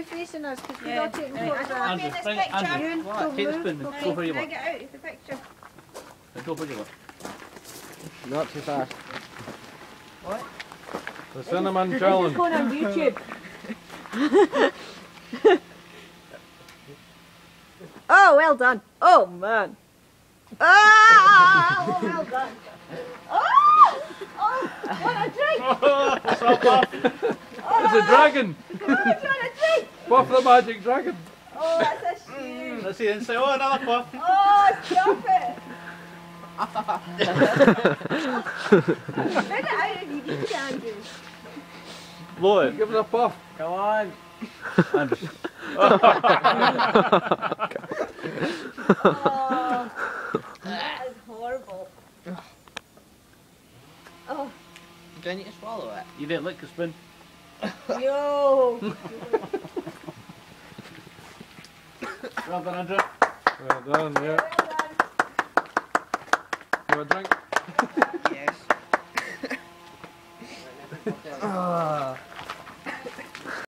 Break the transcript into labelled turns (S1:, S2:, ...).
S1: be facing us because we're not taking photographs.
S2: Andrew, bring it. Andrew,
S1: Don't
S2: take the
S1: move.
S2: spoon and go where you want.
S1: Get out of the picture.
S2: Go where you want.
S3: Not too fast.
S1: What?
S4: The cinnamon challenge.
S1: Going on YouTube. Oh, well done. Oh, man. Oh, well done. Oh! Oh, what a drink!
S4: It's a dragon!
S1: Oh, what a drink!
S4: Puff the magic dragon!
S1: Oh, that's a shame.
S2: Let's see and say, oh, another puff.
S1: Oh, stop it! Bring it out if you can, Andrew.
S2: Blow it.
S4: Give it a puff!
S2: Come on. Andrew.
S1: Oh, that is horrible. Oh,
S3: Do I need to swallow it?
S2: You didn't lick the spoon.
S1: yo.
S2: Well done, Andrew.
S4: Well done, yeah.
S1: Well done.
S4: Have a drink.
S3: Yes.